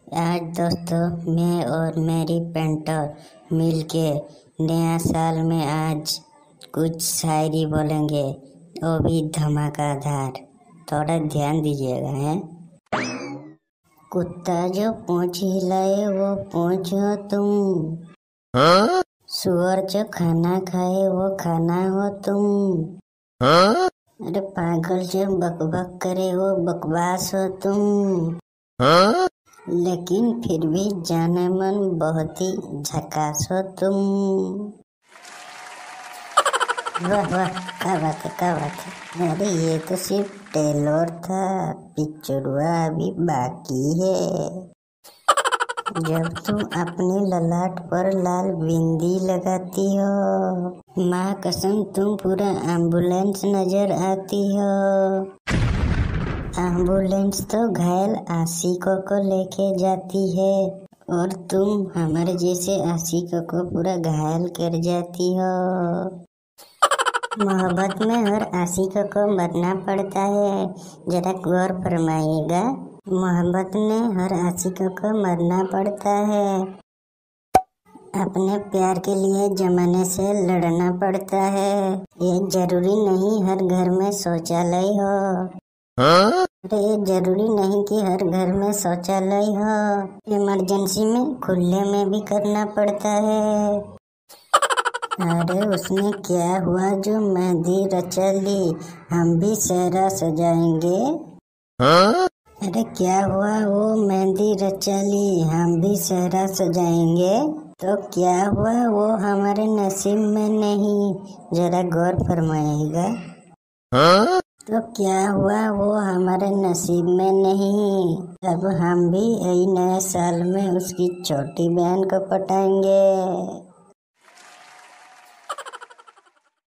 आज दोस्तों मैं और मेरी पेंटर मिलके नया साल में आज कुछ शायरी बोलेंगे, वो भी धमाकेदार। थोड़ा ध्यान दीजिएगा है। कुत्ता जो पूंछ हिलाए वो पूंछ हो तुम, सुअर जो खाना खाए वो खाना हो तुम, अरे पागल जो बकबक करे वो बकवास हो तुम, लेकिन फिर भी जाने मन बहुत ही झकास हो तुम। वाह वाह, क्या बात है, क्या बात है। अरे ये तो सिर्फ टेलर था, पिक्चरुआ अभी बाकी है। जब तुम अपने ललाट पर लाल बिंदी लगाती हो, माँ कसम तुम पूरा एम्बुलेंस नजर आती हो। एम्बुलेंस तो घायल आशिकों को लेके जाती है और तुम हमारे जैसे आशिकों को पूरा घायल कर जाती हो। मोहब्बत में हर आशिकों को मरना पड़ता है, जरा गौर फरमाइएगा। मोहब्बत में हर आशिकों को मरना पड़ता है, अपने प्यार के लिए जमाने से लड़ना पड़ता है। ये जरूरी नहीं हर घर में शौचालय हो। अरे ये जरूरी नहीं कि हर घर में शौचालय हो, इमरजेंसी में खुले में भी करना पड़ता है। अरे उसमें क्या हुआ जो मेहंदी रचा ली, हम भी सेहरा सजाएंगे। अरे क्या हुआ वो मेहंदी रचा ली, हम भी सेहरा सजाएंगे। तो क्या हुआ वो हमारे नसीब में नहीं, जरा गौर फरमाइएगा। तो क्या हुआ वो हमारे नसीब में नहीं, अब हम भी यही नए साल में उसकी छोटी बहन को पटाएंगे।